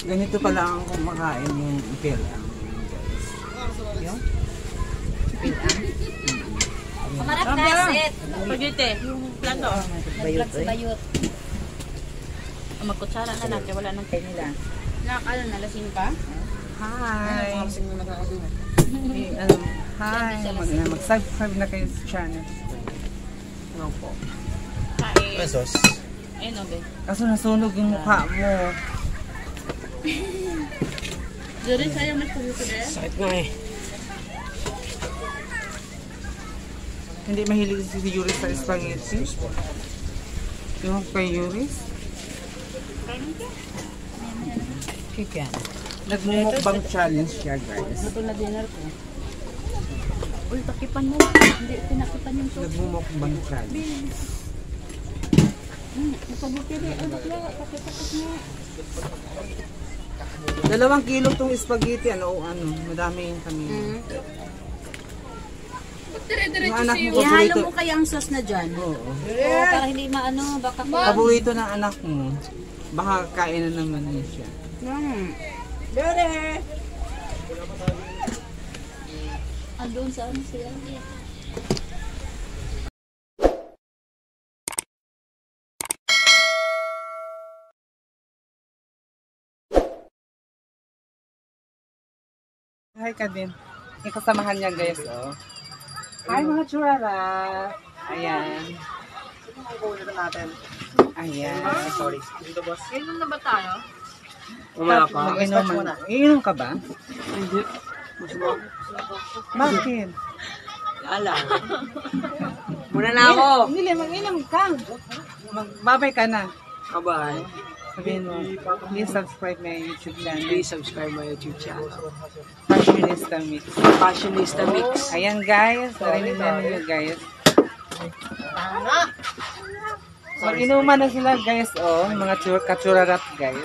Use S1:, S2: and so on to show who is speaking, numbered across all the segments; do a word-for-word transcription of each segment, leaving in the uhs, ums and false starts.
S1: Ganito pala ang kumakain yung pilang, guys. Yung pilang.
S2: Kamarap dasit.
S3: Pagite, yung plano.
S2: Bayot. Bayot.
S3: Magkutsara na lang, kaya wala nang kain nila. Nakakala na, lasing pa?
S1: Hi! Eh, ano, hi! Mag- Mag-subscribe na kayo sa channel. Ano po?
S3: Kain.
S4: Pesos.
S3: Ayun o, be.
S1: Kaso nasunog yung mukha mo.
S3: Duri, sayang mas pagkito de.
S4: Sakit nga eh.
S1: Hindi mahilig si Yuris sa spaghetti. Yung kay Yuris.
S3: Chicken.
S1: Nagmumukbang challenge siya, guys.
S3: Ito na dinner ko. Uy, takipan mo. Hindi, pinakipan yung sauce.
S1: Nagmumukbang challenge.
S3: Hmm, mapabuti rin. Ay, bakla, takipakit mo.
S1: Dalawang kilo tong spaghetti, ano, ano, madami yung kami.
S3: Hmm.
S1: Yung anak mo,
S2: Ihalo
S1: paborito.
S2: mo kaya ang sauce na dyan.
S1: Oo.
S2: Oo, para hindi maano, baka pa.
S1: Paborito ng anak mo. Baka kain na naman niya siya.
S2: Hmm. Andun sa ano siya.
S1: Hi ka din. Yung kasamahan niya, guys, oh. Hi, mga churara. Ayan. Ayan.
S4: Sorry. Dito boss.
S3: Inom na ba tayo?
S4: Umala pa.
S1: Mag-inom man. Iinom ka ba?
S4: Hindi.
S1: Bakit?
S4: Ala. Muna na ako.
S1: Hindi, mag-inom ka. Magbabay ka na.
S4: Kabay.
S1: Sabihin mo, please subscribe my YouTube channel.
S4: Please subscribe my YouTube channel.
S1: Fashionista Mix.
S4: Fashionista Mix.
S1: Ayan, guys. Narinig na niyo, guys. Mag-inuman na sila, guys, oh. Mga chur katsurarat, guys.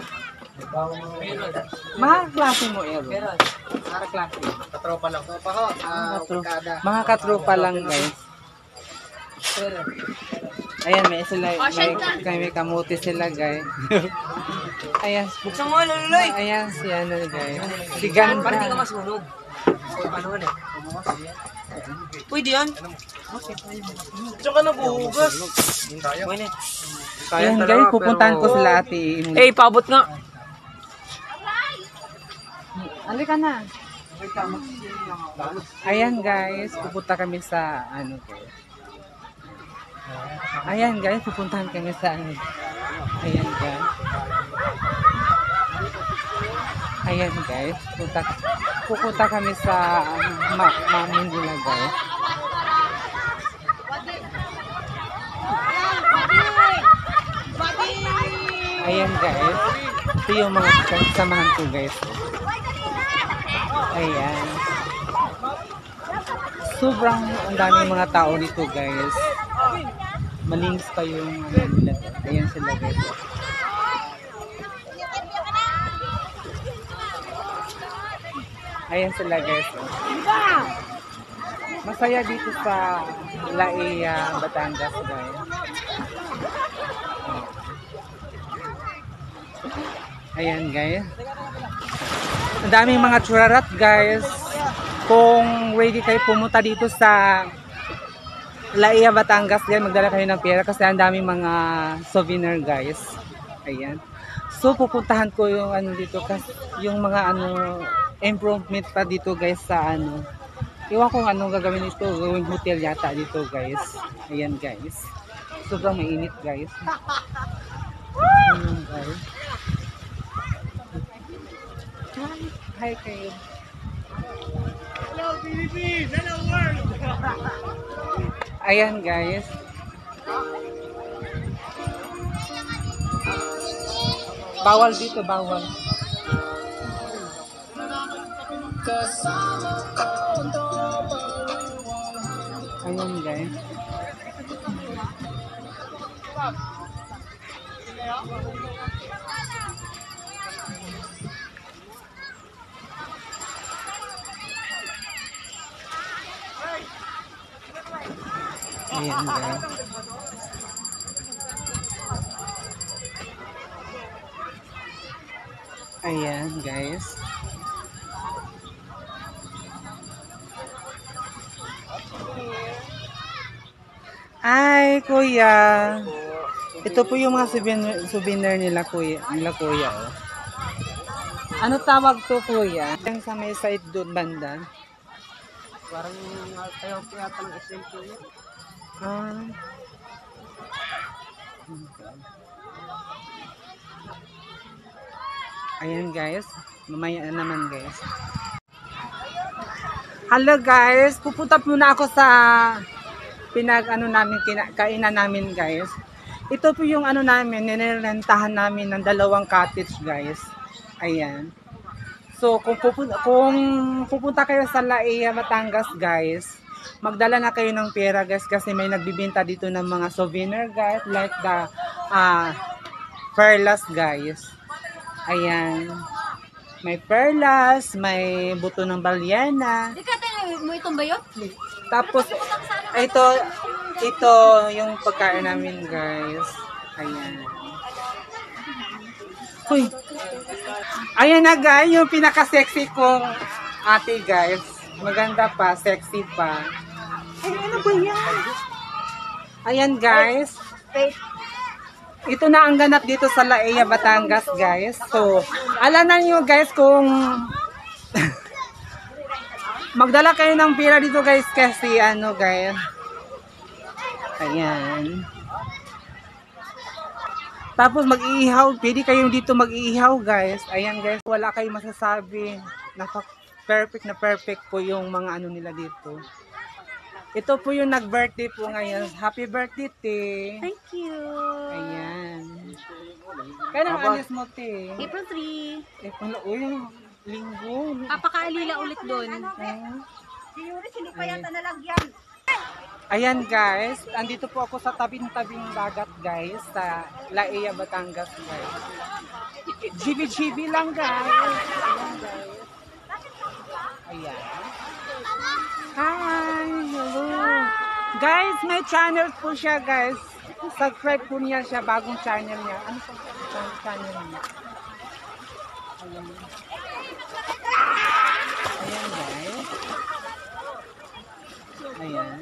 S1: Mga klase mo, Ero. Mga klase.
S4: Katropa lang. Katropa ko. Ah, barkada.
S1: Mga katropa lang, guys. Ayan, may sila, may, may kamuti sila, guys. Ayan.
S4: Buksan mo, lululoy.
S1: Ayan, si ano, guys. Si Ganda.
S4: Parang di ka masunog. Paano yan eh? Pwede yan. Tsaka nabuhugas. Pwede.
S1: Ayan, guys, pupuntahan ko sila ate.
S4: Eh, paabot nga.
S1: Halika na. Ayan, guys, pupunta kami sa ano, guys. Ayan, guys, pupuntahan kami sa ano. Ayan, guys. Ayan, guys, pupunta, pupunta kami sa um, ma mamin nila, guys. Ayan, guys. Ito yung mga kasamahan ko, guys. Ayan. Sobrang ang daming mga tao dito, guys. Malinis pa yung ano nila. Ayan sila, guys. Ayan sila, guys. Masaya dito sa Laia, Batangas, guys. Ayan, guys. Ang daming mga churarat, guys. Kung ready kayo pumunta dito sa Laia, Batangas, guys, magdala kayo ng pera kasi ang daming mga souvenir, guys. Ayan. So, pupuntahan ko yung ano dito kasi yung mga ano improvement pa dito, guys, sa ano. Iwan kung anong gagawin ito. Gawing hotel yata dito, guys. Ayan, guys. Sobrang mainit, guys. Ayan, guys. Hi kayo.
S4: Hello, Philippines! Hello, world!
S1: Ayan, guys. Bawal dito, bawal. Ayan, guys. Ayan, guys. Ayan, guys. Ay, kuya. Ito po yung mga souvenir, souvenir nila, kuya. Nila, kuya, oh. Ano tawag to, kuya? Yung sa may side doon banda.
S4: Parang tayo po yata ng S M P yun.
S1: Ah. Ayan, guys. Mamaya na naman, guys. Hello, guys. Pupunta muna ako sa pinag ano namin kina, kainan namin, guys. Ito po yung ano namin, nirentahan namin ng dalawang cottage, guys. Ayan. So, kung pupunta, kung pupunta kayo sa Laia, Batangas, guys, magdala na kayo ng pera, guys, kasi may nagbibenta dito ng mga souvenir, guys, like the uh, perlas, guys. Ayan. May perlas, may buto ng balyena.
S3: Di ka tayo mo itong bayo?
S1: Tapos, ito, ito yung pagkain namin, guys. Ayan. Uy. Ayan na, guys, yung pinaka-sexy kong ate, guys. Maganda pa, sexy pa. Ay, ano ba yan? Ayan, guys. Ito na ang ganap dito sa Laia, Batangas, guys. So, alam na nyo, guys, kung magdala kayo ng pira dito, guys, kasi ano, guys. Ayan. Tapos mag-iihaw, pwede kayong dito mag-iihaw, guys. Ayan, guys, wala kayong masasabi. Naka-perfect na perfect po yung mga ano nila dito. Ito po yung nag-birthday po ngayon. Happy birthday, te.
S3: Thank you.
S1: Ayan. Kailan ang alis mo, te?
S3: April three.
S1: Eh, pala, uy, linggo.
S3: Papakaalila ulit doon.
S1: Ayan. Ayan, guys. Andito po ako sa tabing-tabing dagat, guys. Sa Laia, Batangas, guys. G B G B lang, guys. Ayan, guys. Ayan. Hi! Hello! Guys, may channel po siya, guys. Subscribe po niya siya, bagong channel niya. Ano po ang channel niya? Ayan. Ayan, guys. Ayan.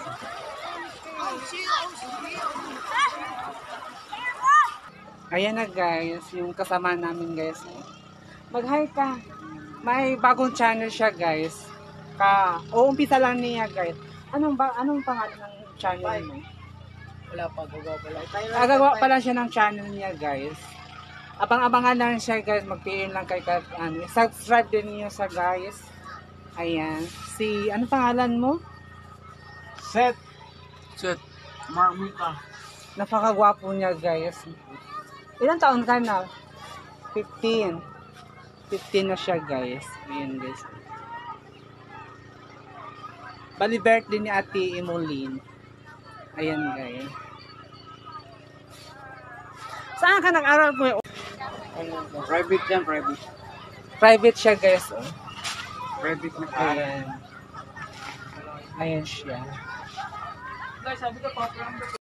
S1: Ayan na, guys. Yung kasama namin, guys. Mag-hi ka. May bagong channel siya, guys. Ka, uumpisa lang niya, guys. Anong ba anong pangalan ng channel mo?
S4: Wala pa, gagawa pala.
S1: Agagawa pa lang siya ng channel niya, guys. Abang-abangan lang siya, guys. Mag-P M lang kay Kat, ano. Subscribe din niyo sa, guys. Ayan. Si, ano pangalan mo?
S4: Set. Set. Marmita.
S1: Napakagwapo niya, guys. Ilang taon ka na? fifteen. fifteen na siya, guys. Ayan, guys. Bali birthday ni Ate Emolene. Ayan, guys. Saan ka nag-aral po?
S4: Private yan, private.
S1: Private siya, guys. Oh.
S4: Private na
S1: Ayan. Ayan siya.
S4: Guys, sabi ko pa,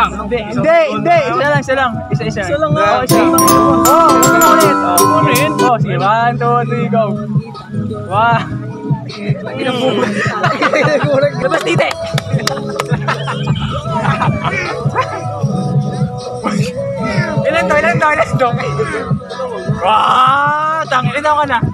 S5: lang.
S6: Hindi, hindi, hindi. Isa lang, isa lang. Isa-isa. Isa lang nga. Isa lang. Oh, una ulit. Oh, ulit. Oh, sige. One, two, three, go. One. Labas tite. Ilan to, ilan to, ilan to. Wah, tangin na ka na.